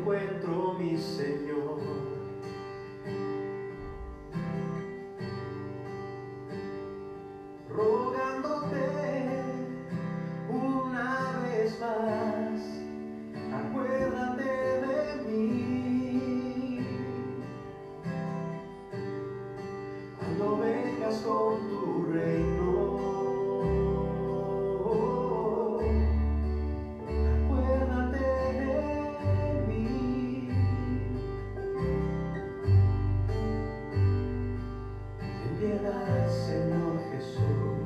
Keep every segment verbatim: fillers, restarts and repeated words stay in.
encuentro, mi Señor. Rogándote una vez más, acuérdate de mí. Cuando vengas con tu reino, acuérdate de mí. Ten piedad, Señor Jesús.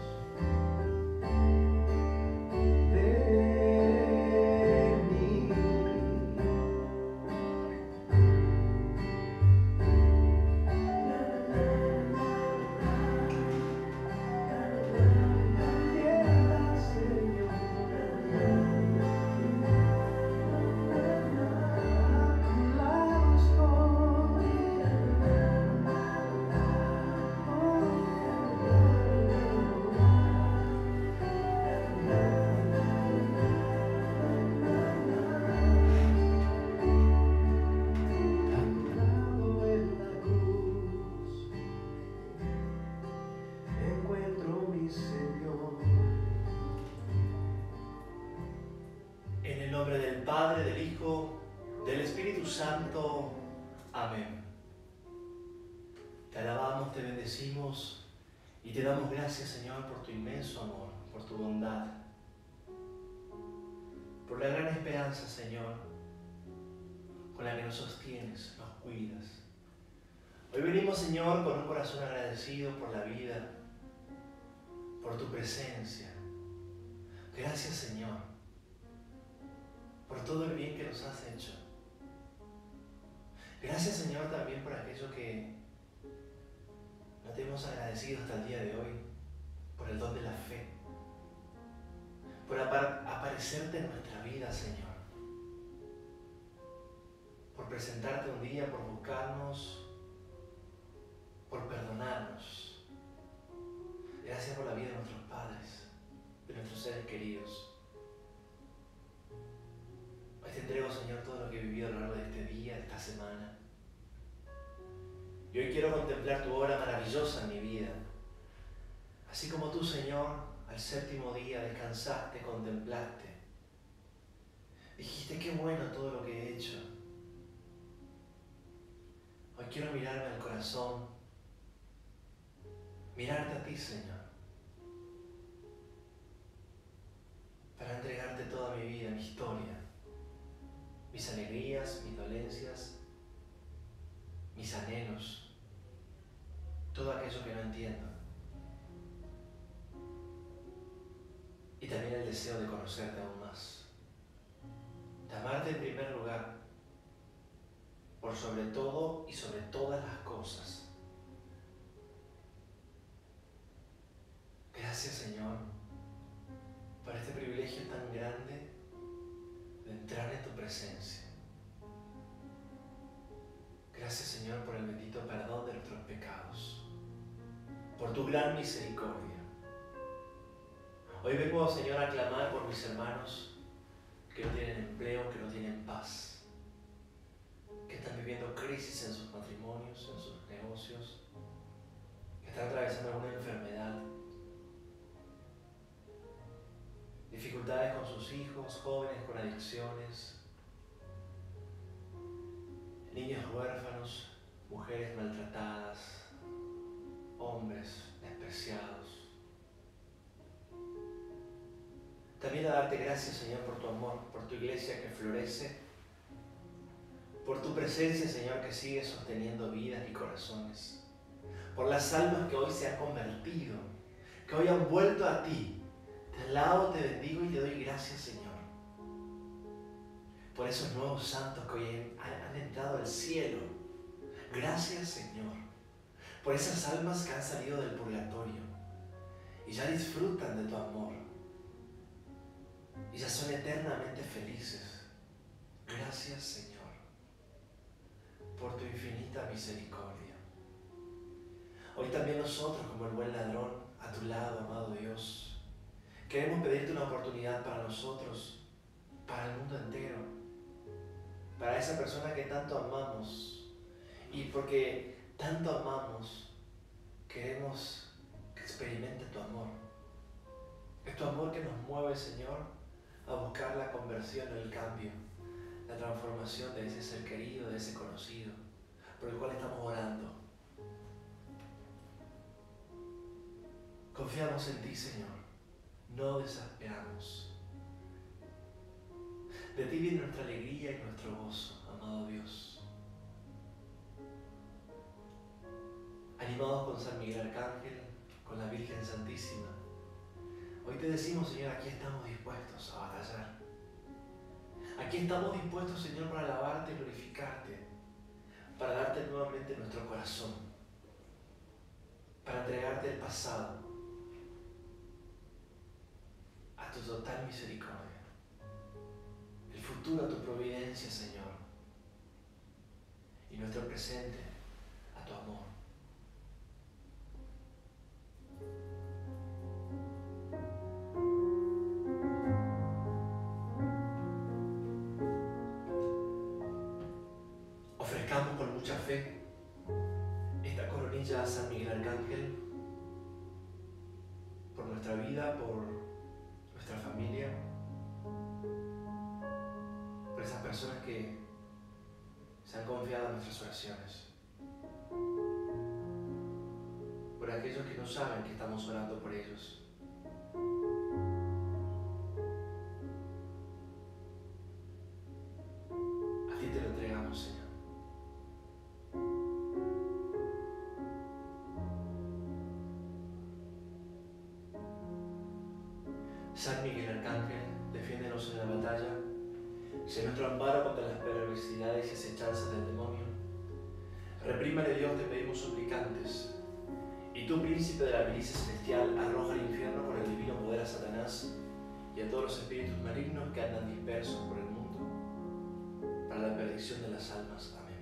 En el nombre del Padre, del Hijo, del Espíritu Santo. Amén. Te alabamos, te bendecimos y te damos gracias, Señor, por tu inmenso amor, por tu bondad, por la gran esperanza, Señor, con la que nos sostienes, nos cuidas. Hoy venimos, Señor, con un corazón agradecido por la vida, por tu presencia. Gracias, Señor, por todo el bien que nos has hecho. Gracias, Señor, también por aquello que no te hemos agradecido hasta el día de hoy, por el don de la fe, por aparecerte en nuestra vida, Señor, por presentarte un día, por buscarnos, por perdonarnos. Gracias por la vida de nuestros padres, de nuestros seres queridos. Hoy te entrego, Señor, todo lo que he vivido a lo largo de este día, de esta semana. Y hoy quiero contemplar tu obra maravillosa en mi vida. Así como tú, Señor, al séptimo día descansaste, contemplaste. Dijiste, qué bueno todo lo que he hecho. Hoy quiero mirarme al corazón, mirarte a ti, Señor, para entregarte toda mi vida, mi historia, mis alegrías, mis dolencias, mis anhelos, todo aquello que no entiendo. Y también el deseo de conocerte aún más, de amarte en primer lugar, por sobre todo y sobre todas las cosas. Gracias, Señor, por este privilegio tan grande de entrar en tu presencia. Gracias, Señor, por el bendito perdón de nuestros pecados, por tu gran misericordia. Hoy vengo, Señor, a clamar por mis hermanos que no tienen empleo, que no tienen paz, que están viviendo crisis en sus matrimonios, en sus negocios, que están atravesando alguna enfermedad, dificultades con sus hijos, jóvenes con adicciones, niños huérfanos, mujeres maltratadas, hombres despreciados. También a darte gracias, Señor, por tu amor, por tu iglesia que florece, por tu presencia, Señor, que sigue sosteniendo vidas y corazones, por las almas que hoy se han convertido, que hoy han vuelto a ti. Te alabo, te bendigo y te doy gracias, Señor, por esos nuevos santos que hoy han, han entrado al cielo. Gracias, Señor, por esas almas que han salido del purgatorio y ya disfrutan de tu amor y ya son eternamente felices. Gracias, Señor, por tu infinita misericordia. Hoy también nosotros, como el buen ladrón, a tu lado, amado Dios, queremos pedirte una oportunidad para nosotros, para el mundo entero, para esa persona que tanto amamos. Y porque tanto amamos, queremos que experimente tu amor. Es tu amor que nos mueve, Señor, a buscar la conversión, el cambio, la transformación de ese ser querido, de ese conocido, por el cual estamos orando. Confiamos en ti, Señor. No desesperamos. De ti viene nuestra alegría y nuestro gozo, amado Dios. Animados con San Miguel Arcángel, con la Virgen Santísima, hoy te decimos, Señor, aquí estamos dispuestos a batallar. Aquí estamos dispuestos, Señor, para alabarte y glorificarte, para darte nuevamente nuestro corazón, para entregarte el pasado, a tu total misericordia, el futuro a tu providencia, Señor, y nuestro presente a tu amor. Ofrezcamos con mucha fe esta coronilla a San Miguel Arcángel por nuestra vida, por nuestra familia, por esas personas que se han confiado en nuestras oraciones, por aquellos que no saben que estamos orando por ellos. A ti te lo entregamos, Señor. San Miguel Arcángel, defiéndenos en la batalla, sé nuestro amparo contra las perversidades y acechanzas del demonio. Reprímale, Dios, te pedimos suplicantes, y tú, príncipe de la milicia celestial, arroja al infierno por el divino poder a Satanás y a todos los espíritus malignos que andan dispersos por el mundo, para la perdición de las almas. Amén.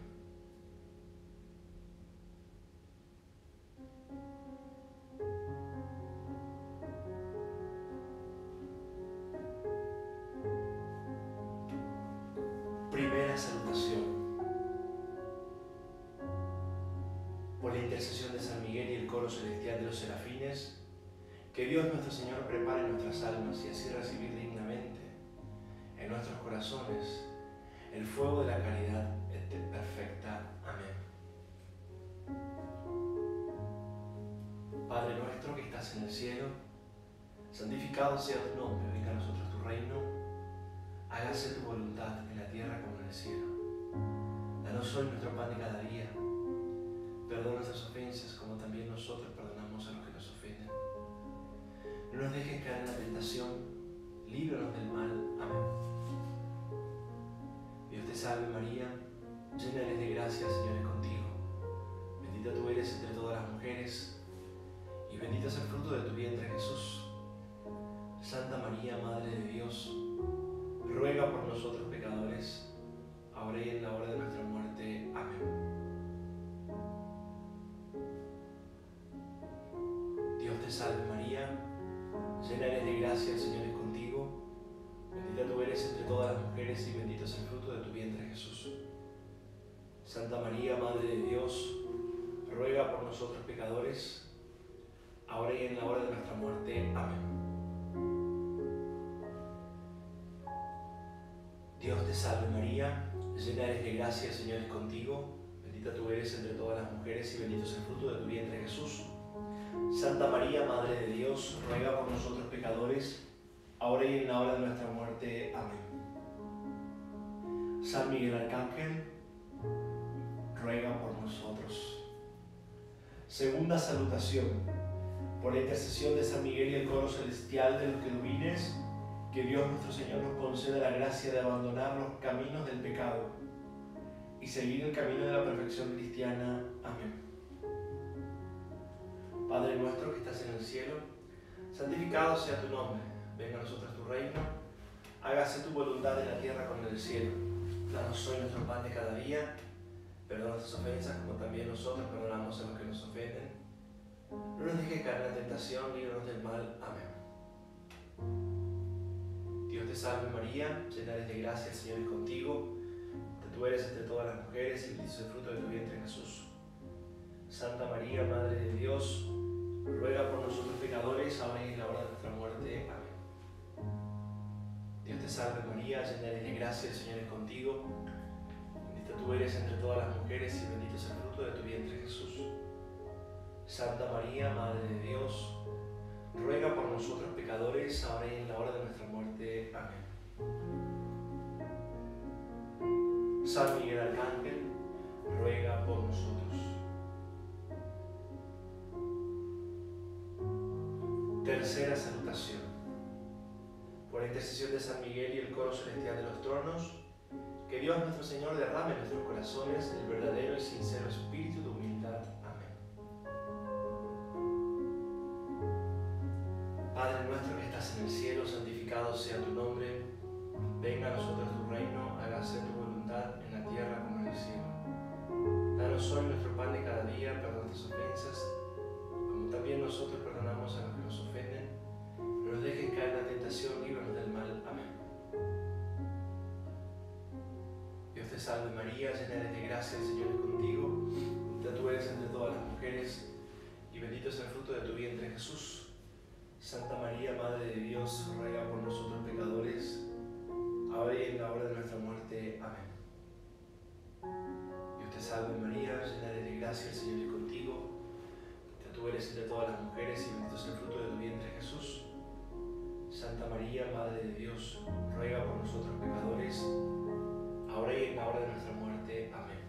Primera salutación. Por la intercesión de San Miguel y el coro celestial de los serafines, que Dios nuestro Señor prepare nuestras almas y así recibir dignamente en nuestros corazones el fuego de la caridad perfecta. Amén. Padre nuestro que estás en el cielo, santificado sea tu nombre, venga a nosotros tu reino, hágase tu voluntad en la tierra como en el cielo. Danos hoy nuestro pan de cada día. Perdona nuestras ofensas como también nosotros perdonamos a los que nos ofenden. No nos dejes caer en la tentación, líbranos del mal. Amén. Dios te salve María, llena eres de gracia, el Señor es contigo. Bendita tú eres entre todas las mujeres, y bendito es el fruto de tu vientre Jesús. Santa María, Madre de Dios, ruega por nosotros pecadores, ahora y en la hora de nuestra muerte. Amén. Dios te salve María, llena eres de gracia, el Señor es contigo. Bendita tú eres entre todas las mujeres y bendito es el fruto de tu vientre Jesús. Santa María, Madre de Dios, ruega por nosotros pecadores, ahora y en la hora de nuestra muerte. Amén. Dios te salve María, llena eres de gracia, el Señor es contigo. Bendita tú eres entre todas las mujeres y bendito es el fruto de tu vientre Jesús. Santa María, Madre de Dios, ruega por nosotros pecadores, ahora y en la hora de nuestra muerte. Amén. San Miguel Arcángel, ruega por nosotros. Segunda salutación. Por la intercesión de San Miguel y el coro celestial de los querubines, que Dios nuestro Señor nos conceda la gracia de abandonar los caminos del pecado y seguir el camino de la perfección cristiana. Amén. Padre nuestro que estás en el cielo, santificado sea tu nombre. Venga a nosotros tu reino. Hágase tu voluntad en la tierra como en el cielo. Danos hoy nuestro pan de cada día. Perdona nuestras ofensas como también nosotros perdonamos a los que nos ofenden. No nos dejes caer en la tentación, líbranos del mal. Amén. Dios te salve María, llena eres de gracia, el Señor es contigo. tú eres entre todas las mujeres y bendito es el fruto de tu vientre, Jesús. Santa María, Madre de Dios, ruega por nosotros pecadores, ahora y en la hora de nuestra muerte. Amén. Dios te salve María, llena eres de gracia, el Señor es contigo. Bendita tú eres entre todas las mujeres y bendito es el fruto de tu vientre, Jesús. Santa María, Madre de Dios, ruega por nosotros pecadores, ahora y en la hora de nuestra muerte. Amén. San Miguel Arcángel, ruega por nosotros. Tercera salutación. Por la intercesión de San Miguel y el coro celestial de los tronos, que Dios nuestro Señor derrame en nuestros corazones el verdadero y sincero espíritu de humildad. Amén. Padre nuestro que estás en el cielo, santificado sea tu nombre. Venga a nosotros tu reino, hágase tu voluntad en la tierra como en el cielo. Danos hoy nuestro pan de cada día, perdona nuestras ofensas, como también nosotros perdonamos a los que nos ofenden. No nos dejes caer en la tentación, líbranos del mal. Amén. Dios te salve María, llena eres de gracia, el Señor es contigo. Bendita tú eres entre todas las mujeres y bendito es el fruto de tu vientre, Jesús. Santa María, Madre de Dios, ruega por nosotros pecadores, ahora y en la hora de nuestra muerte. Amén. Dios te salve María, llena eres de gracia, el Señor es contigo. Bendita tú eres entre todas las mujeres y bendito es el fruto de tu vientre, Jesús. Santa María, Madre de Dios, ruega por nosotros pecadores, ahora y en la hora de nuestra muerte. Amén.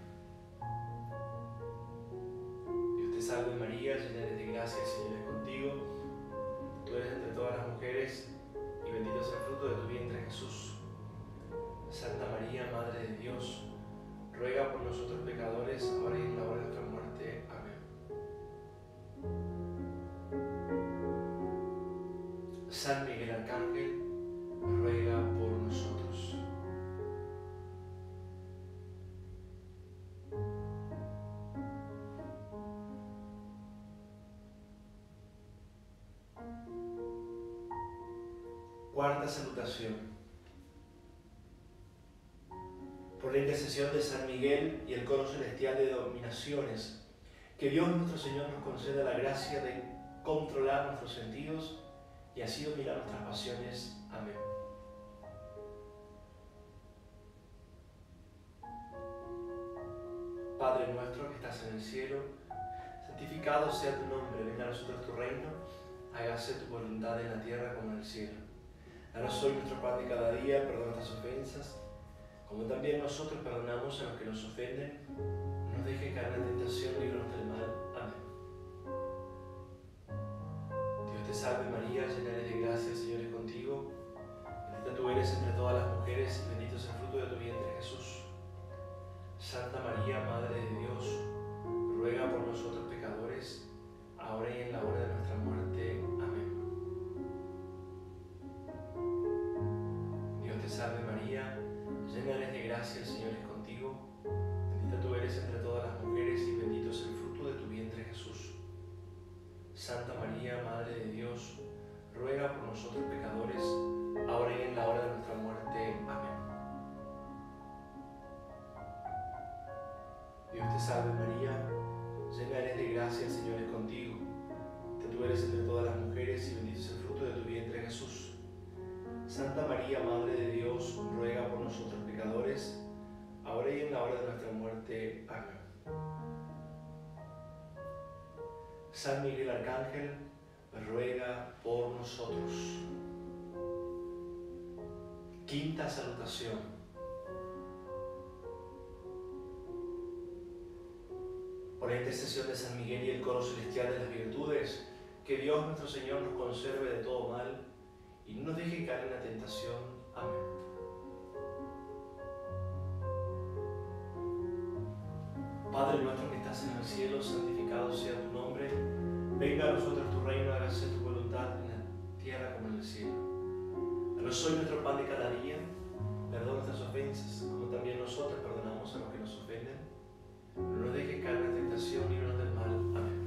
Dios te salve María, llena eres de gracia, el Señor es contigo. Tú eres entre todas las mujeres y bendito es el fruto de tu vientre, Jesús. Santa María, Madre de Dios, ruega por nosotros pecadores, ahora y en la hora de nuestra muerte. Amén. San Miguel Arcángel, ruega por nosotros. Cuarta salutación. Por la intercesión de San Miguel y el coro celestial de dominaciones, que Dios nuestro Señor nos conceda la gracia de controlar nuestros sentidos y así dominar nuestras pasiones. Amén. Padre nuestro que estás en el cielo, santificado sea tu nombre, venga a nosotros tu reino, hágase tu voluntad en la tierra como en el cielo. Danos hoy nuestro pan de cada día, perdona nuestras ofensas, como también nosotros perdonamos a los que nos ofenden. No nos dejes caer en la tentación, líbranos del mal. Amén. Dios te salve María, llena eres de gracia, el Señor es contigo. Bendita tú eres entre todas las mujeres y bendito es el fruto de tu vientre, Jesús. Santa María, Madre de Dios, ruega por nosotros pecadores, ahora y en la hora de nuestra muerte. Amén. Dios te salve María, llena eres de gracia, el Señor es contigo. Bendita tú eres entre todas las mujeres y bendito es el fruto de tu vientre, Jesús. Santa María, Madre de Dios, ruega por nosotros pecadores, ahora y en la hora de nuestra muerte. Amén. Dios te salve María, llena eres de gracia, el Señor es contigo. Bendita tú eres entre todas las mujeres y bendito es el fruto de tu vientre, Jesús. Santa María, Madre de Dios, ruega por nosotros pecadores, ahora y en la hora de nuestra muerte. Amén. San Miguel Arcángel, ruega por nosotros. Quinta salutación. Por la intercesión de San Miguel y el coro celestial de las virtudes, que Dios nuestro Señor nos conserve de todo mal y no nos deje caer en la tentación. Amén. Padre nuestro que estás en el cielo, santificado sea tu nombre. Venga a nosotros tu reino, hágase tu voluntad en la tierra como en el cielo. Danos hoy nuestro pan de cada día, perdona nuestras ofensas, como también nosotros perdonamos a los que nos ofenden. No nos dejes caer en la tentación, líbranos del mal. Amén.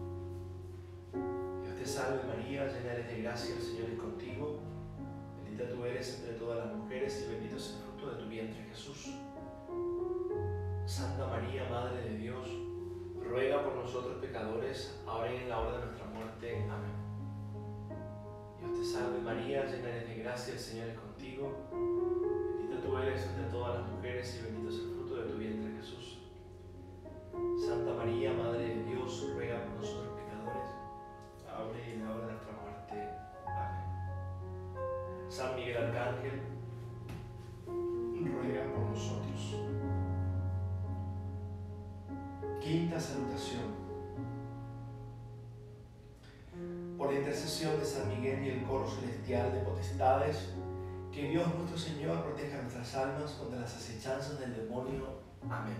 Dios te salve María, llena eres de gracia, el Señor es contigo. Bendita tú eres entre todas las mujeres y bendito es el fruto de tu vientre, Jesús. Santa María, Madre de Dios, ruega por nosotros pecadores, ahora y en la hora de nuestra muerte. Amén. Dios te salve María, llena eres de gracia, el Señor es contigo. Bendita tú eres entre todas las mujeres y bendito es el fruto de tu vientre, Jesús. Santa María, Madre de Dios, ruega por nosotros pecadores, ahora y en la hora de nuestra muerte. Amén. San Miguel Arcángel, ruega por nosotros. Quinta salutación. Por la intercesión de San Miguel y el coro celestial de potestades, que Dios nuestro Señor proteja nuestras almas contra las acechanzas del demonio. Amén.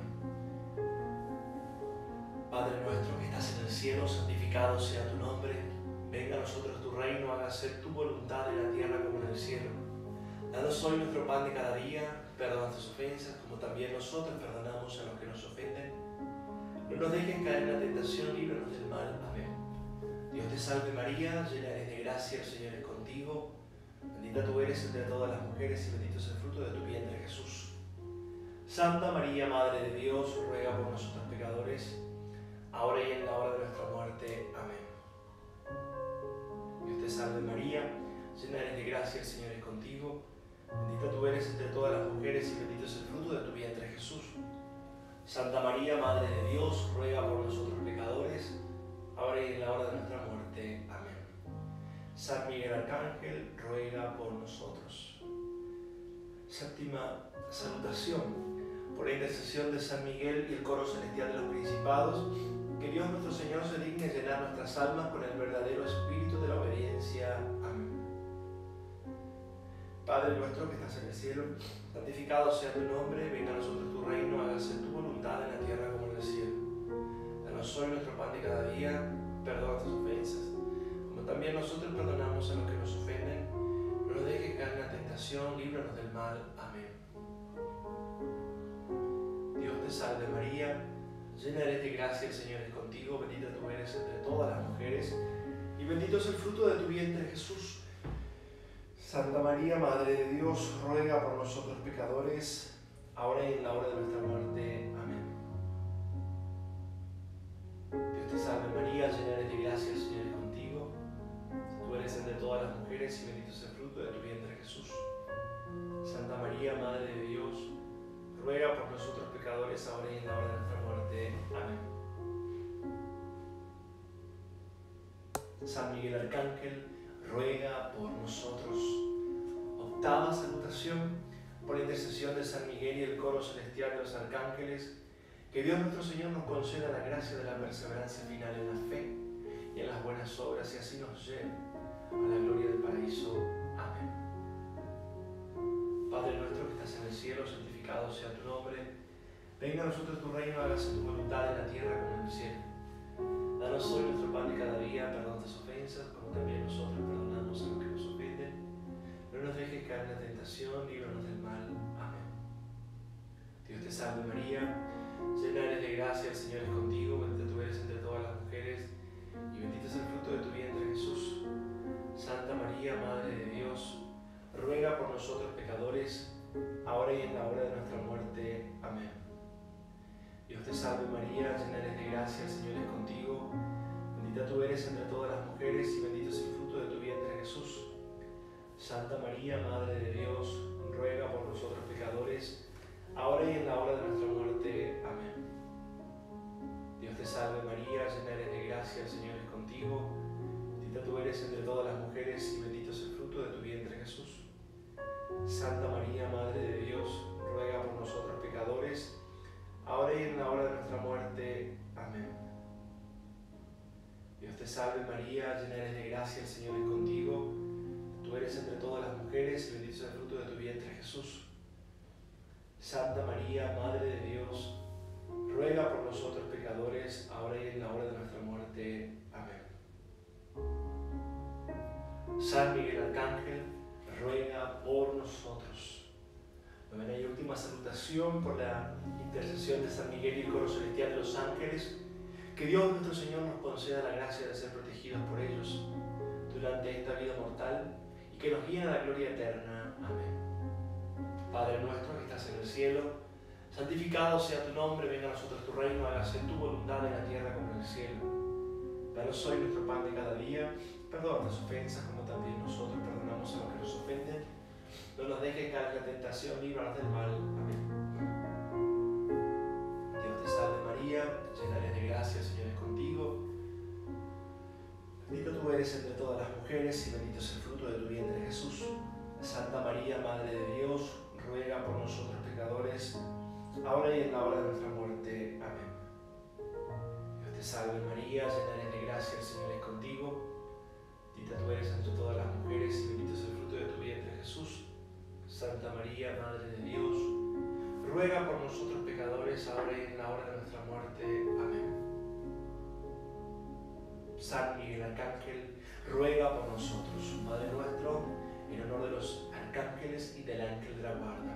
Padre nuestro que estás en el cielo, santificado sea tu nombre. Venga a nosotros tu reino, hágase tu voluntad en la tierra como en el cielo. Danos hoy nuestro pan de cada día, perdona nuestras ofensas, como también nosotros perdonamos a los que nos ofenden. No nos dejes caer en la tentación, líbranos del mal. Amén. Dios te salve María, llena eres de gracia, el Señor es contigo. Bendita tú eres entre todas las mujeres y bendito es el fruto de tu vientre, Jesús. Santa María, Madre de Dios, ruega por nosotros pecadores, ahora y en la hora de nuestra muerte. Amén. Dios te salve María, llena eres de gracia, el Señor es contigo. Bendita tú eres entre todas las mujeres y bendito es el fruto de tu vientre, Jesús. Santa María, Madre de Dios, ruega por nosotros pecadores, ahora y en la hora de nuestra muerte. Amén. San Miguel Arcángel, ruega por nosotros. Séptima salutación. Por la intercesión de San Miguel y el coro celestial de los principados, que Dios nuestro Señor se digne llenar nuestras almas con el verdadero espíritu de la obediencia. Amén. Padre nuestro que estás en el cielo, santificado sea tu nombre, venga a nosotros tu reino, hágase tu voluntad en la tierra como en el cielo. Danos hoy nuestro pan de cada día, perdona nuestras ofensas, como también nosotros perdonamos a los que nos ofenden. No nos dejes caer en la tentación, líbranos del mal. Amén. Dios te salve María, llena eres de gracia, el Señor es contigo, bendita tú eres entre todas las mujeres, y bendito es el fruto de tu vientre, Jesús. Santa María, Madre de Dios, ruega por nosotros pecadores, ahora y en la hora de nuestra muerte. Amén. Dios te salve María, llena eres de gracia, el Señor es contigo. Tú eres entre todas las mujeres y bendito es el fruto de tu vientre, Jesús. Santa María, Madre de Dios, ruega por nosotros pecadores, ahora y en la hora de nuestra muerte. Amén. San Miguel Arcángel, ruega por nosotros. Octava salutación. Por la intercesión de San Miguel y el coro celestial de los arcángeles, que Dios nuestro Señor nos conceda la gracia de la perseverancia final en la fe y en las buenas obras, y así nos lleve a la gloria del paraíso. Amén. Padre nuestro que estás en el cielo, santificado sea tu nombre. Venga a nosotros tu reino, hágase tu voluntad en la tierra como en el cielo. Danos hoy nuestro pan de cada día, perdona nuestras ofensas, como también nosotros perdonamos a los que nos ofenden. No nos dejes caer en la tentación, líbranos del mal. Amén. Dios te salve María, llena eres de gracia, el Señor es contigo, bendita tú eres entre todas las mujeres, y bendito es el fruto de tu vientre, Jesús. Santa María, Madre de Dios, ruega por nosotros pecadores, ahora y en la hora de nuestra muerte. Amén. Dios te salve María, llena eres de gracia, el Señor es contigo, bendita tú eres entre todas las mujeres, y bendito es el fruto de tu vientre, Jesús. Santa María, Madre de Dios, ruega por nosotros pecadores, ahora y en la hora de nuestra muerte. Amén. Dios te salve María, llena eres de gracia, el Señor es contigo, bendita tú eres entre todas las mujeres, y bendito es el fruto de tu vientre, Jesús. Santa María, Madre de Dios, ruega por nosotros pecadores, ahora y en la hora de nuestra muerte. Amén. Dios te salve María, llena eres de gracia, el Señor es contigo, tú eres entre todas las mujeres, y bendito es el fruto de tu vientre, Jesús. Santa María, Madre de Dios, ruega por nosotros pecadores, ahora y en la hora de nuestra muerte. Amén. San Miguel Arcángel, ruega por nosotros. Novena y última salutación por la intercesión de San Miguel y el coro celestial de los ángeles, que Dios nuestro Señor nos conceda la gracia de ser protegidos por ellos durante esta vida mortal, y que nos guíen a la gloria eterna. Amén. Padre nuestro que estás en el cielo, Santificado sea tu nombre, venga a nosotros tu reino, hágase tu voluntad en la tierra como en el cielo. Danos hoy nuestro pan de cada día, perdona las ofensas como también nosotros perdonamos a los que nos ofenden. No nos dejes caer en la tentación, líbranos del mal. Amén. Dios te salve María, llena eres de gracia, el Señor es contigo. Bendita tú eres entre todas las mujeres y bendito es el fruto de tu vientre Jesús. Santa María, Madre de Dios, ruega por nosotros pecadores, ahora y en la hora de nuestra muerte. Amén. Dios te salve María, llena eres de gracia, el Señor es contigo. Bendita tú eres entre todas las mujeres y bendito es el fruto de tu vientre Jesús. Santa María, Madre de Dios, ruega por nosotros pecadores, ahora y en la hora de nuestra muerte. Amén. San Miguel Arcángel, ruega por nosotros. Padre nuestro, en honor de los arcángeles y del ángel de la guarda.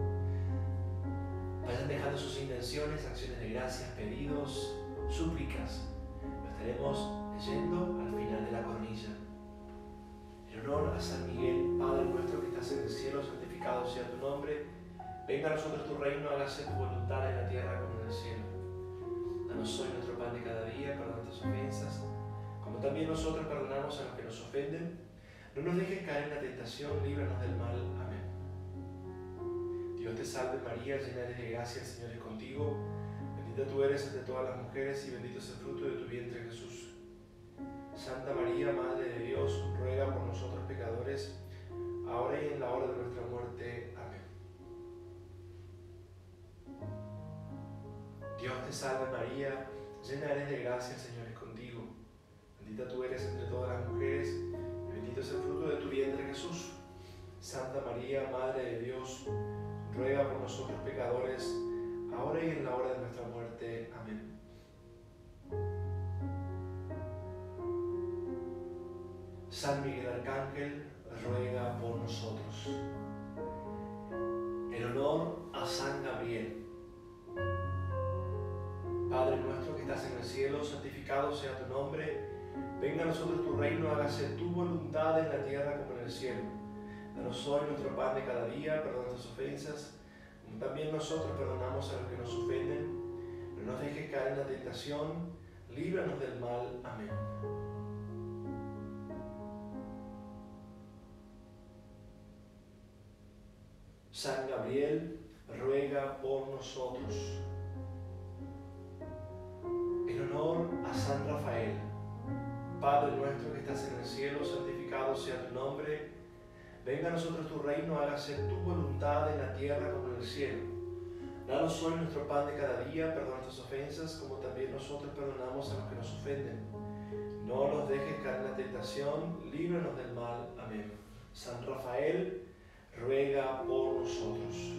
Vayan dejando sus intenciones, acciones de gracias, pedidos, súplicas. Lo estaremos leyendo al final de la cornilla. En honor a San Miguel, Padre nuestro que estás en el cielo, santificado sea tu nombre. Venga a nosotros tu reino, hágase tu voluntad en la tierra como en el cielo. Danos hoy nuestro pan de cada día, perdona nuestras ofensas, como también nosotros perdonamos a los que nos ofenden. No nos dejes caer en la tentación, líbranos del mal. Amén. Dios te salve María, llena eres de gracia, el Señor es contigo. Bendita tú eres entre todas las mujeres y bendito es el fruto de tu vientre Jesús. Santa María, Madre de Dios, ruega por nosotros pecadores, ahora y en la hora de nuestra muerte. Amén. Dios te salve María, llena eres de gracia, el Señor es contigo. Bendita tú eres entre todas las mujeres, y bendito es el fruto de tu vientre Jesús. Santa María, Madre de Dios, ruega por nosotros pecadores, ahora y en la hora de nuestra muerte. Amén. San Miguel Arcángel, ruega por nosotros. En honor a San Gabriel. Padre nuestro que estás en el cielo, santificado sea tu nombre. Venga a nosotros tu reino, hágase tu voluntad en la tierra como en el cielo. Danos hoy nuestro pan de cada día, perdona nuestras ofensas, como también nosotros perdonamos a los que nos ofenden. No nos dejes caer en la tentación, líbranos del mal. Amén. San Gabriel, ruega por nosotros. En honor a San Rafael. Padre nuestro que estás en el cielo, santificado sea tu nombre. Venga a nosotros tu reino, hágase tu voluntad en la tierra como en el cielo. Danos hoy nuestro pan de cada día, perdona nuestras ofensas, como también nosotros perdonamos a los que nos ofenden. No nos dejes caer en la tentación, líbranos del mal. Amén. San Rafael, ruega por nosotros.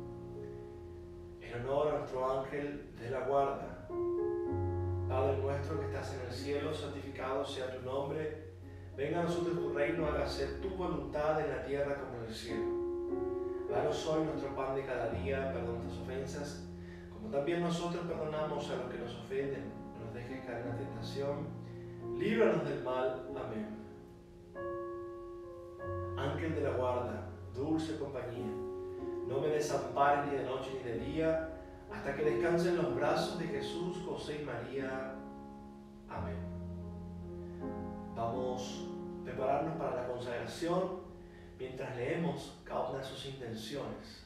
En honor a nuestro ángel de la guarda. Padre nuestro que estás en el cielo, santificado sea tu nombre. Venga a nosotros tu reino, hágase tu voluntad en la tierra como en el cielo. Danos hoy nuestro pan de cada día, perdona nuestras ofensas, como también nosotros perdonamos a los que nos ofenden. No nos dejes caer en la tentación, líbranos del mal. Amén. Ángel de la guarda, dulce compañía, no me desampares ni de noche ni de día, hasta que descanse en los brazos de Jesús, José y María. Amén. Vamos a prepararnos para la consagración mientras leemos cada una de sus intenciones.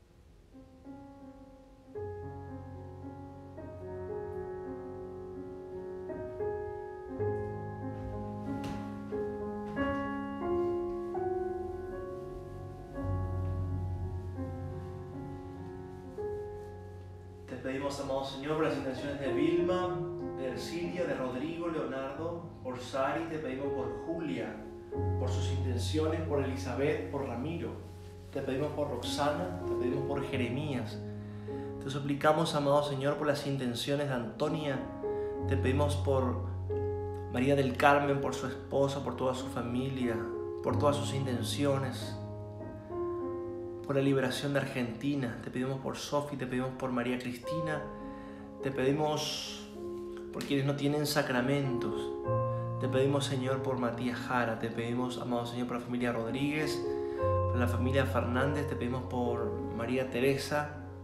Te pedimos, amado Señor, por las intenciones de Vilma, de Ercilia, de Rodrigo, Leonardo, por Sari, te pedimos por Julia, por sus intenciones, por Elizabeth, por Ramiro, te pedimos por Roxana, te pedimos por Jeremías, te suplicamos, amado Señor, por las intenciones de Antonia, te pedimos por María del Carmen, por su esposa, por toda su familia, por todas sus intenciones, por la liberación de Argentina, te pedimos por Sofi, te pedimos por María Cristina, te pedimos por quienes no tienen sacramentos, te pedimos, Señor, por Matías Jara, te pedimos, amado Señor, por la familia Rodríguez, por la familia Fernández, te pedimos por María Teresa,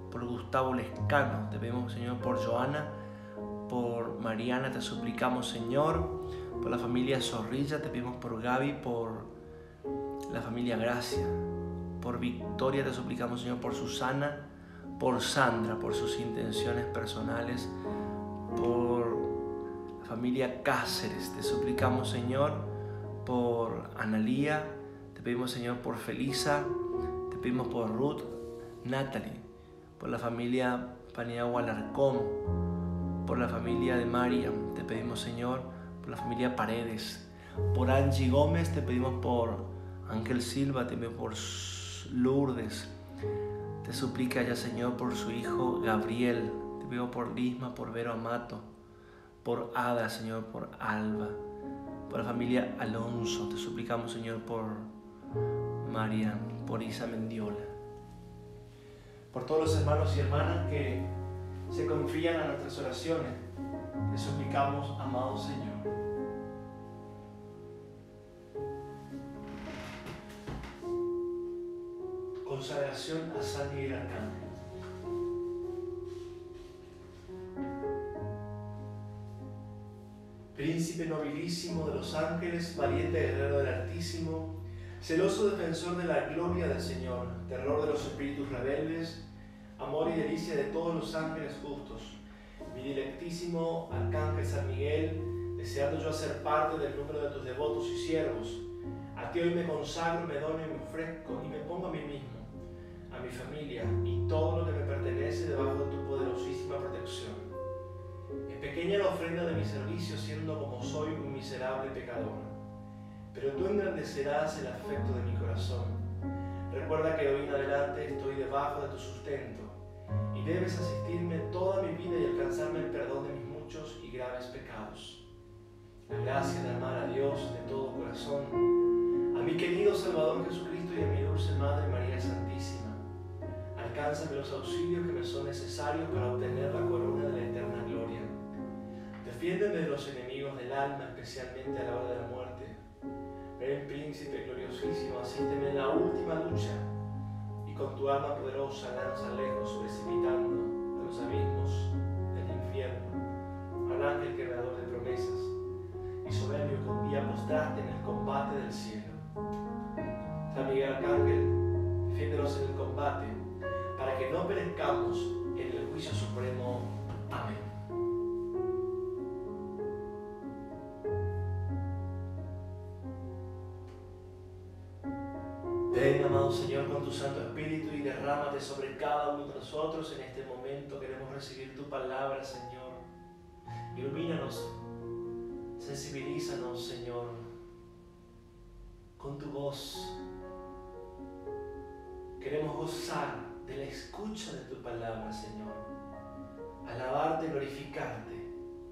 por Gustavo Lescano, te pedimos, Señor, por Joana, por Mariana, te suplicamos, Señor, por la familia Zorrilla, te pedimos por Gaby, por la familia Gracia, por Victoria, te suplicamos, Señor, por Susana, por Sandra, por sus intenciones personales, por la familia Cáceres, te suplicamos, Señor, por Analía, te pedimos, Señor, por Felisa, te pedimos por Ruth, Natalie, por la familia Paniagua Alarcón, por la familia de Mariam, te pedimos, Señor, por la familia Paredes, por Angie Gómez, te pedimos por Ángel Silva, te pedimos por Lourdes, te suplica ya, Señor, por su hijo Gabriel, te pido por Lisma, por Vero Amato, por Ada, Señor, por Alba, por la familia Alonso, te suplicamos, Señor, por Mariam, por Isa Mendiola, por todos los hermanos y hermanas que se confían a nuestras oraciones, te suplicamos, amado Señor. Consagración a San Miguel Arcángel. Príncipe nobilísimo de los ángeles, valiente guerrero del Altísimo, celoso defensor de la gloria del Señor, terror de los espíritus rebeldes, amor y delicia de todos los ángeles justos, mi dilectísimo Arcángel San Miguel, deseando yo hacer parte del número de tus devotos y siervos, a ti hoy me consagro, me dono y me ofrezco y me pongo a mí mismo, a mi familia y todo lo que me pertenece debajo de tu poderosísima protección. Es pequeña la ofrenda de mi servicio, siendo como soy un miserable pecador, pero tú engrandecerás el afecto de mi corazón. Recuerda que de hoy en adelante estoy debajo de tu sustento y debes asistirme toda mi vida y alcanzarme el perdón de mis muchos y graves pecados. La gracia de amar a Dios de todo corazón, a mi querido Salvador Jesucristo y a mi dulce Madre María Santísima. Alcánzame los auxilios que me son necesarios para obtener la corona de la eterna gloria. Defiéndeme de los enemigos del alma, especialmente a la hora de la muerte. Ven, Príncipe gloriosísimo, asísteme en la última lucha y con tu arma poderosa lanza lejos, precipitando a los abismos del infierno al ángel creador de promesas y soberbio que un día postraste en el combate del cielo. San Miguel Arcángel, defiéndenos en el combate, para que no perezcamos en el juicio supremo. Amén. Ven, amado Señor, con tu Santo Espíritu y derrámate sobre cada uno de nosotros en este momento. Queremos recibir tu palabra, Señor. Ilumínanos, sensibilízanos, Señor, con tu voz. Queremos gozar de la escucha de tu palabra, Señor, alabarte, glorificarte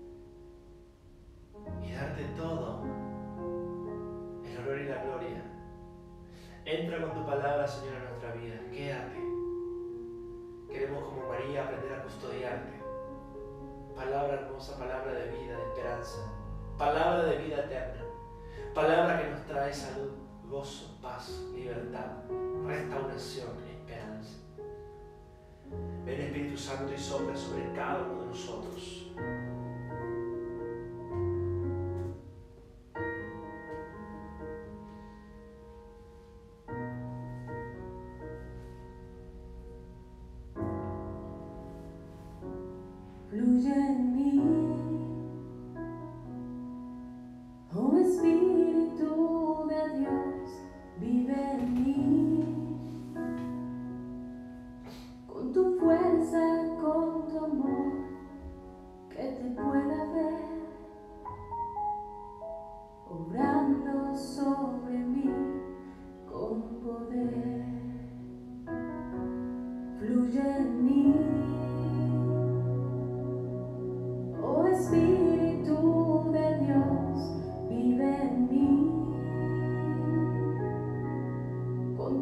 y darte todo el honor y la gloria. Entra con tu palabra, Señor, en nuestra vida, quédate. Queremos, como María, aprender a custodiarte. Palabra hermosa, palabra de vida, de esperanza, palabra de vida eterna, palabra que nos trae salud, gozo, paz, libertad, restauración, esperanza. Ven, Espíritu Santo, y sopla sobre cada uno de nosotros. Fluye en mí, oh Espíritu de Dios, vive en mí. Con tu fuerza, con tu amor, que te pueda ver, obrando sobre mí con poder. Fluye en mí, oh Espíritu de Dios, vive en mí. Con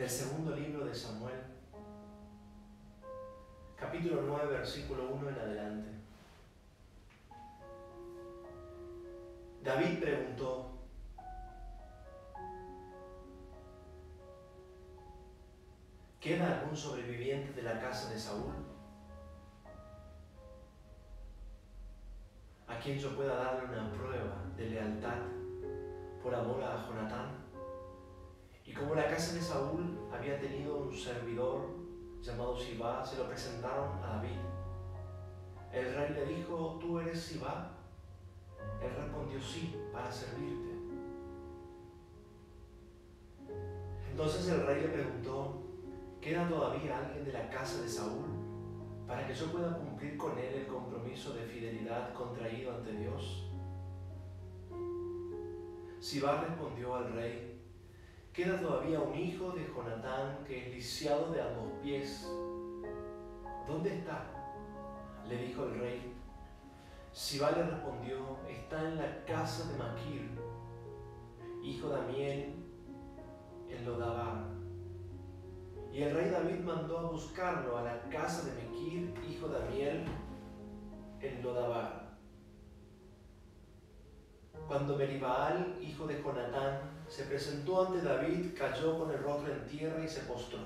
el segundo libro de Samuel, capítulo nueve, versículo uno en adelante. David preguntó: ¿queda algún sobreviviente de la casa de Saúl a quien yo pueda darle una prueba de lealtad por amor a Jonatán? Y como la casa de Saúl había tenido un servidor llamado Sibá, se lo presentaron a David. El rey le dijo: ¿tú eres Sibá? Él respondió: sí, para servirte. Entonces el rey le preguntó: ¿queda todavía alguien de la casa de Saúl para que yo pueda cumplir con él el compromiso de fidelidad contraído ante Dios? Sibá respondió al rey: queda todavía un hijo de Jonatán que es lisiado de ambos pies. ¿Dónde está?, le dijo el rey. Sibá le respondió: está en la casa de Maquir, hijo de Amiel, en Lodabar. Y el rey David mandó a buscarlo a la casa de Maquir, hijo de Amiel, en Lodabar. Cuando Meribaal, hijo de Jonatán, se presentó ante David, cayó con el rostro en tierra y se postró.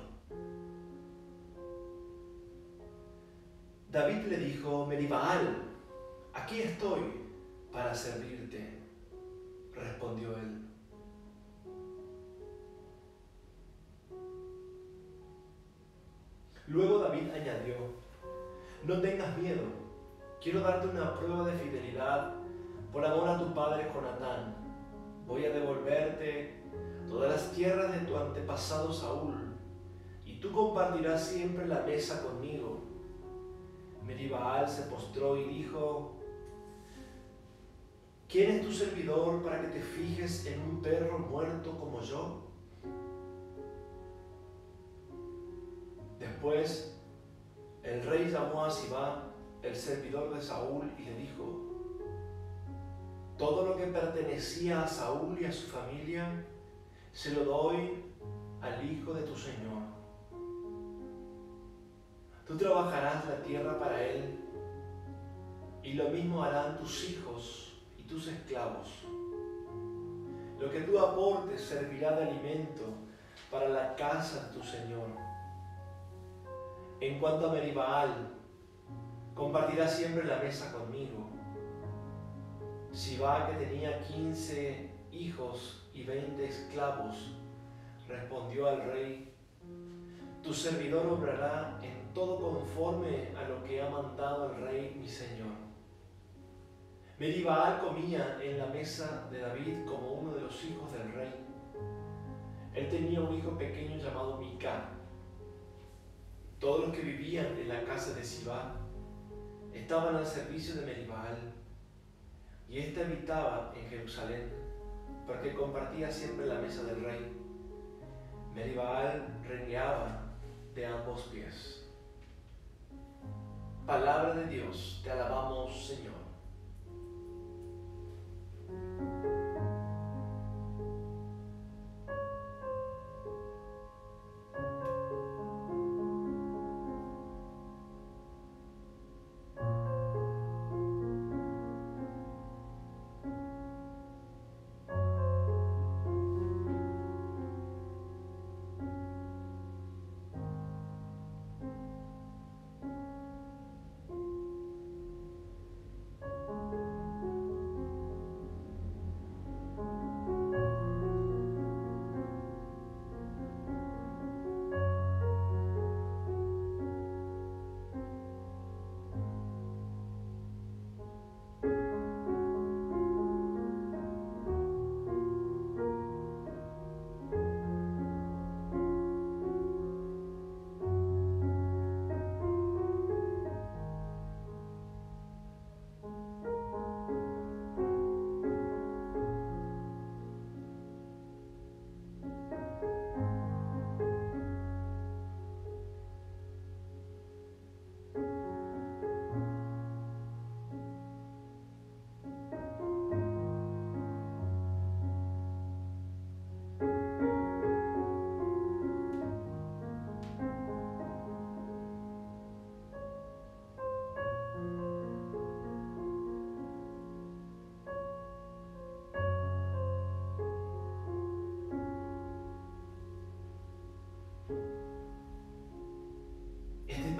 David le dijo: Meribaal, aquí estoy para servirte, respondió él. Luego David añadió: no tengas miedo, quiero darte una prueba de fidelidad por amor a tu padre Jonatán. Voy a devolverte todas las tierras de tu antepasado Saúl, y tú compartirás siempre la mesa conmigo. Meribaal se postró y dijo: ¿quién es tu servidor para que te fijes en un perro muerto como yo? Después el rey llamó a Sibá, el servidor de Saúl, y le dijo: todo lo que pertenecía a Saúl y a su familia se lo doy al hijo de tu señor. Tú trabajarás la tierra para él, y lo mismo harán tus hijos y tus esclavos. Lo que tú aportes servirá de alimento para la casa de tu señor. En cuanto a Meribaal, compartirá siempre la mesa conmigo. Sibá, que tenía quince hijos y veinte esclavos, respondió al rey: tu servidor obrará en todo conforme a lo que ha mandado el rey mi señor. Meribaal comía en la mesa de David como uno de los hijos del rey. Él tenía un hijo pequeño llamado Micá. Todos los que vivían en la casa de Sibá estaban al servicio de Meribaal, y éste habitaba en Jerusalén, porque compartía siempre la mesa del rey. Meribaal rengueaba de ambos pies. Palabra de Dios, te alabamos, Señor.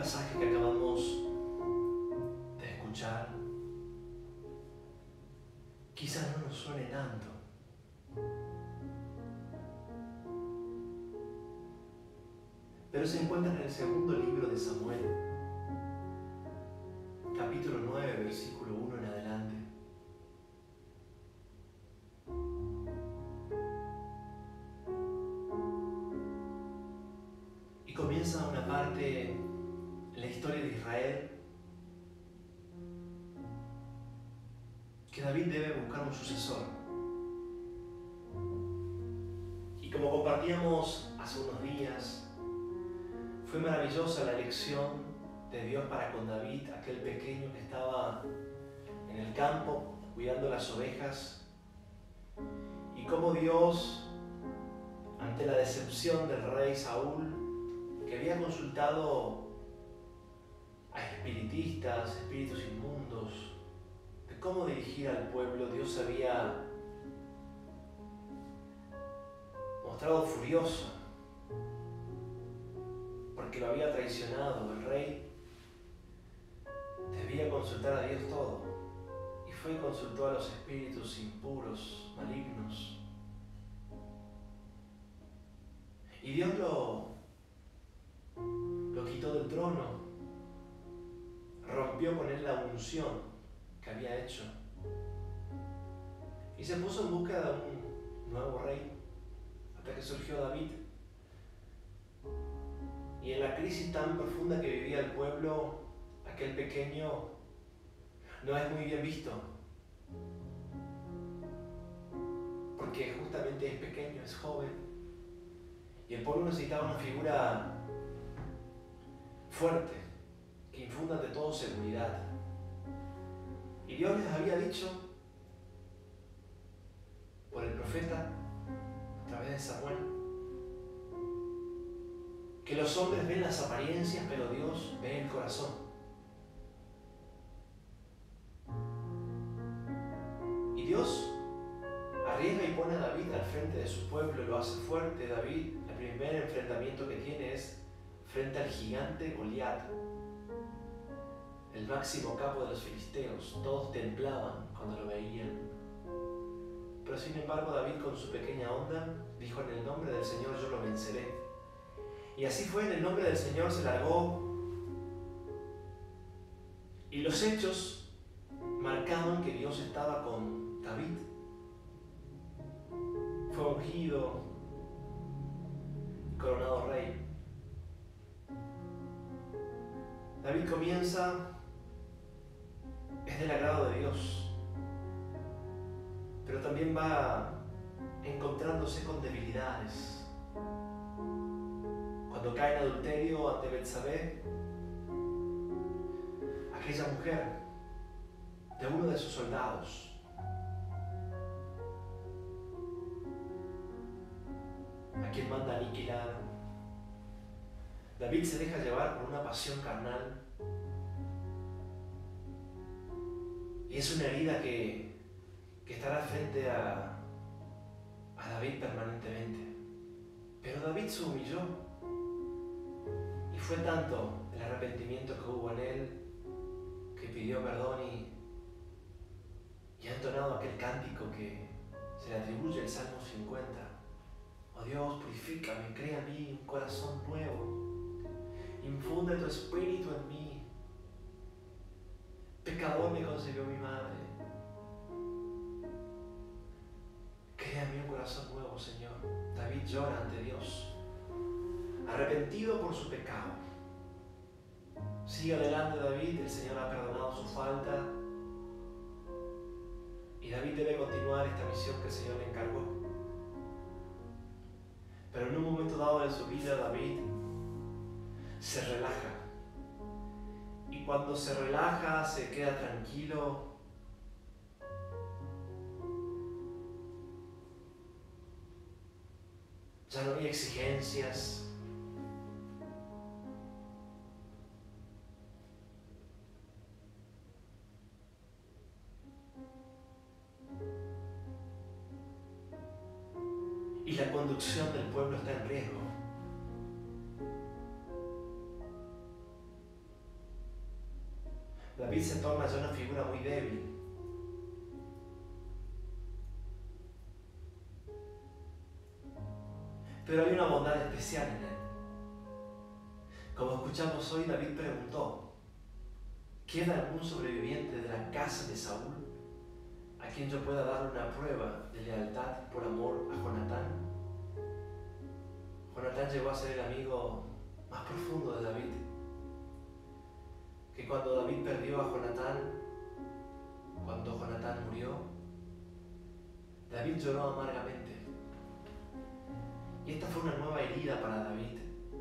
pasaje que acabamos de escuchar quizás no nos suene tanto. Pero se encuentra en el segundo libro de Samuel, capítulo nueve, versículo uno en adelante. Y comienza una parte en la historia de Israel que David debe buscar un sucesor. Y como compartíamos hace unos días, fue maravillosa la elección de Dios para con David, aquel pequeño que estaba en el campo cuidando las ovejas, y cómo Dios, ante la decepción del rey Saúl, que había consultado a espiritistas, espíritus inmundos, de cómo dirigir al pueblo, Dios se había mostrado furioso porque lo había traicionado. El rey debía consultar a Dios todo, y fue y consultó a los espíritus impuros, malignos, y Dios lo, lo quitó del trono, rompió con él la unción que había hecho, y se puso en busca de un nuevo rey, hasta que surgió David. Y en la crisis tan profunda que vivía el pueblo, aquel pequeño no es muy bien visto, porque justamente es pequeño, es joven, y el pueblo necesitaba una figura fuerte, que infunda de todo seguridad. Y Dios les había dicho, por el profeta, a través de Samuel, que los hombres ven las apariencias, pero Dios ve el corazón. Y Dios arriesga y pone a David al frente de su pueblo, lo hace fuerte. David, el primer enfrentamiento que tiene es frente al gigante Goliat, el máximo capo de los filisteos. Todos temblaban cuando lo veían. Pero sin embargo, David, con su pequeña onda, dijo: en el nombre del Señor yo lo venceré. Y así fue, en el nombre del Señor se largó. Y los hechos marcaban que Dios estaba con David. Fue ungido y coronado rey. David comienza, es del agrado de Dios, pero también va encontrándose con debilidades. Cuando cae en adulterio ante Betsabé, aquella mujer de uno de sus soldados, a quien manda aniquilar, David se deja llevar por una pasión carnal, y es una herida que, que estará frente a, a David permanentemente. Pero David se humilló. Y fue tanto el arrepentimiento que hubo en él, que pidió perdón y, y ha entonado aquel cántico que se le atribuye el Salmo cincuenta. Oh Dios, purifícame, crea en mí un corazón nuevo, infunde tu espíritu en mí. Pecador me concibió mi madre. Crea en mí un corazón nuevo, Señor. David llora ante Dios, arrepentido por su pecado. Sigue adelante David, el Señor ha perdonado su falta, y David debe continuar esta misión que el Señor le encargó. Pero en un momento dado de su vida, David se relaja, y cuando se relaja, se queda tranquilo, ya no hay exigencias. Y la conducción del pueblo está en riesgo. David se torna ya una figura muy débil. Pero hay una bondad especial en él. Como escuchamos hoy, David preguntó: ¿queda algún sobreviviente de la casa de Saúl a quien yo pueda darle una prueba de lealtad por amor a Jonatán? Jonatán llegó a ser el amigo más profundo de David. Que cuando David perdió a Jonatán, cuando Jonatán murió, David lloró amargamente. Y esta fue una nueva herida para David,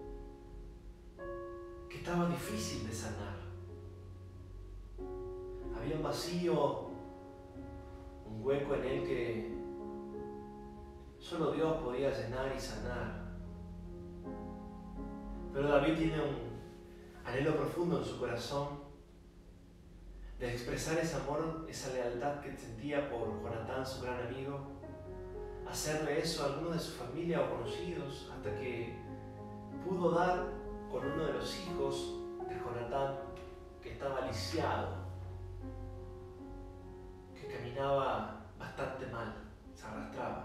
que estaba difícil de sanar. Había un vacío, un hueco en él que solo Dios podía llenar y sanar. Pero David tiene un anhelo profundo en su corazón de expresar ese amor, esa lealtad que sentía por Jonatán, su gran amigo, hacerle eso a alguno de su familia o conocidos, hasta que pudo dar con uno de los hijos de Jonatán que estaba lisiado, que caminaba bastante mal, se arrastraba.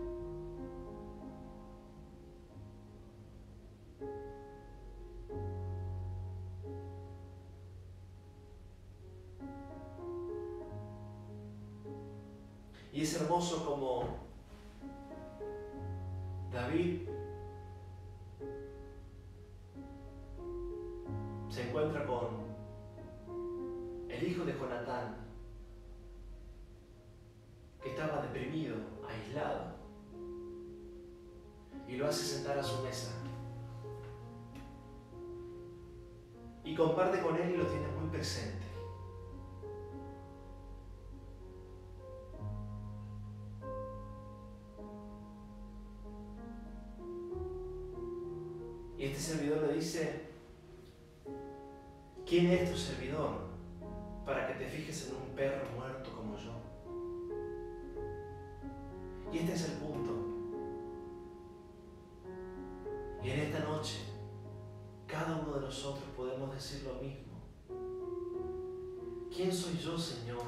Y es hermoso como David se encuentra con el hijo de Jonatán, que estaba deprimido, aislado, y lo hace sentar a su mesa. Y comparte con él y lo tiene muy presente. Y este servidor le dice: ¿quién es tu servidor para que te fijes en un perro muerto como yo? Y este es el punto. Y en esta noche, cada uno de nosotros podemos decir lo mismo. ¿Quién soy yo, Señor,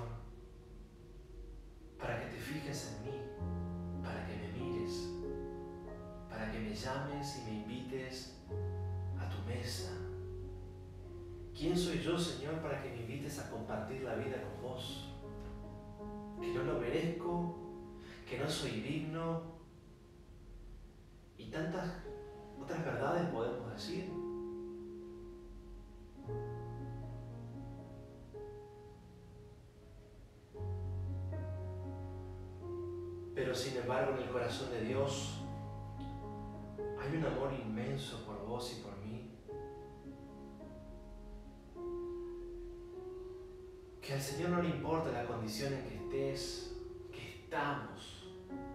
para que te fijes en mí, para que me mires, para que me llames y me invites a tu mesa? ¿Quién soy yo, Señor, para que me invites a compartir la vida con vos? Que no lo merezco, que no soy digno, y tantas otras verdades podemos decir. Pero sin embargo, en el corazón de Dios hay un amor inmenso por vos y por mí, que al Señor no le importa la condición en que estés, que estamos.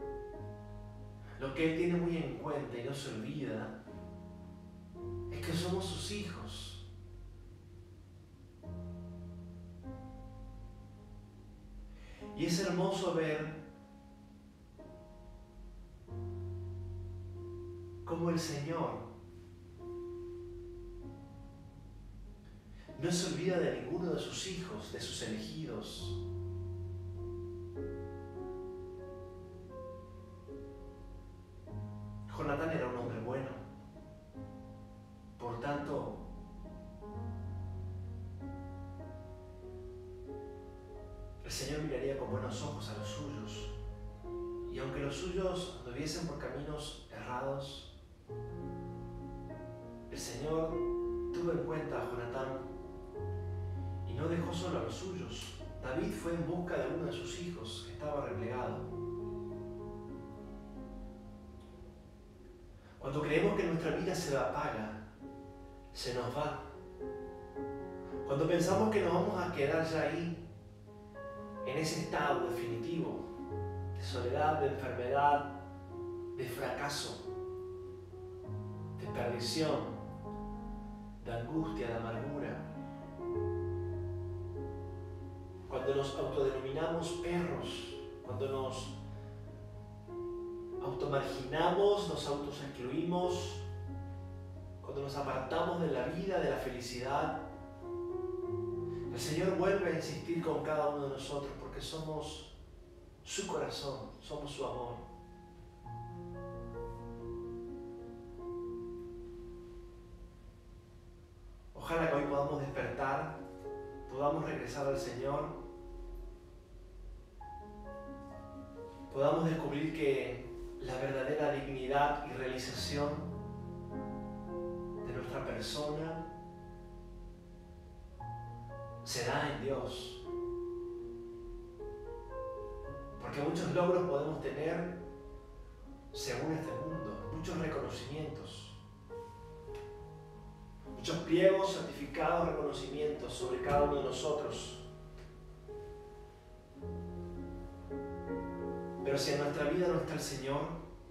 Lo que Él tiene muy en cuenta y no se olvida es que somos sus hijos. Y es hermoso ver cómo el Señor no se olvida de ninguno de sus hijos, de sus elegidos. Jonatán era un hombre bueno. Por tanto, el Señor miraría con buenos ojos a los suyos. Y aunque los suyos anduviesen por caminos errados, el Señor tuvo en cuenta a Jonatán y no dejó solo a los suyos. David fue en busca de uno de sus hijos que estaba replegado. Cuando creemos que nuestra vida se apaga, se nos va. Cuando pensamos que nos vamos a quedar ya ahí, en ese estado definitivo de soledad, de enfermedad, de fracaso, de perdición, de angustia, de amargura. Cuando nos autodenominamos perros, cuando nos automarginamos, nos autoexcluimos, cuando nos apartamos de la vida, de la felicidad, El Señor vuelve a insistir con cada uno de nosotros porque somos su corazón, somos su amor. Ojalá que hoy podamos despertar, podamos regresar al Señor, podamos descubrir que la verdadera dignidad y realización de nuestra persona se da en Dios. Porque muchos logros podemos tener según este mundo, muchos reconocimientos, muchos pliegos, certificados, reconocimientos sobre cada uno de nosotros. Pero si en nuestra vida no está el Señor,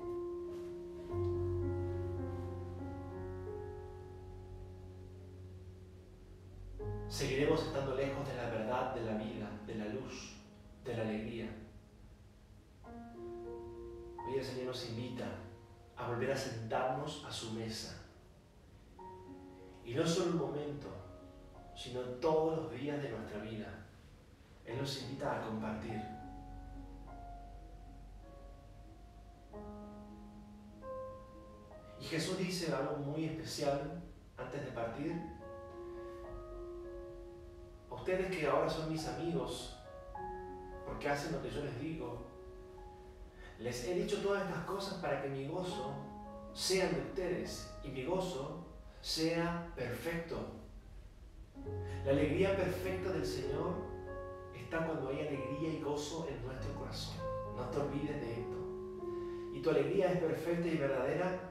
seguiremos estando lejos de la verdad, de la vida, de la luz, de la alegría. Hoy el Señor nos invita a volver a sentarnos a su mesa. Y no solo un momento, sino todos los días de nuestra vida. Él nos invita a compartir. Y Jesús dice algo muy especial antes de partir. A ustedes que ahora son mis amigos, porque hacen lo que yo les digo, les he dicho todas estas cosas para que mi gozo sea de ustedes y mi gozo sea perfecto. La alegría perfecta del Señor está cuando hay alegría y gozo en nuestro corazón. No te olvides de esto. Y tu alegría es perfecta y verdadera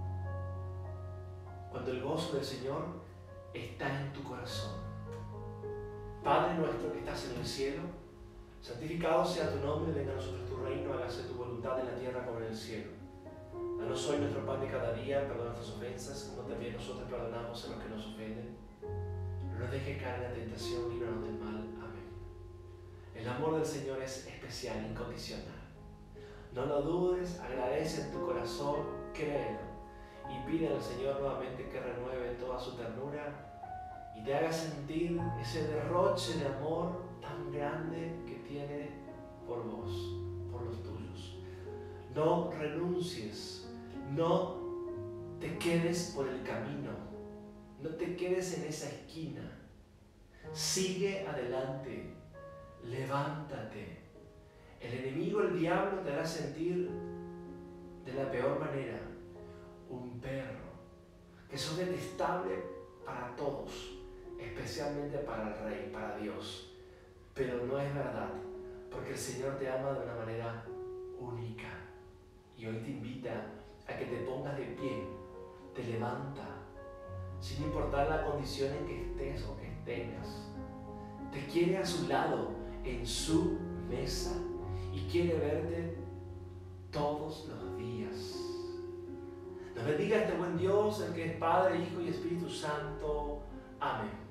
cuando el gozo del Señor está en tu corazón. Padre nuestro que estás en el cielo, santificado sea tu nombre, venga a nosotros tu reino, hágase tu voluntad en la tierra como en el cielo. Danos hoy nuestro pan de cada día, perdona nuestras ofensas, como también nosotros perdonamos a los que nos ofenden. No nos dejes caer en la tentación, líbranos del mal. Amén. El amor del Señor es especial, incondicional. No lo dudes, agradece en tu corazón, créelo y pide al Señor nuevamente que renueve toda su ternura y te haga sentir ese derroche de amor tan grande que tiene por vos, por los tuyos. No renuncies, no te quedes por el camino, no te quedes en esa esquina. Sigue adelante, levántate. El enemigo, el diablo, te hará sentir de la peor manera un perro, que sos detestable para todos, especialmente para el Rey, para Dios. Pero no es verdad, porque el Señor te ama de una manera única. Y hoy te invita a que te pongas de pie, te levanta, sin importar la condición en que estés o que tengas. Te quiere a su lado, en su mesa, y quiere verte todos los días. Nos bendiga este buen Dios, el que es Padre, Hijo y Espíritu Santo. Amén.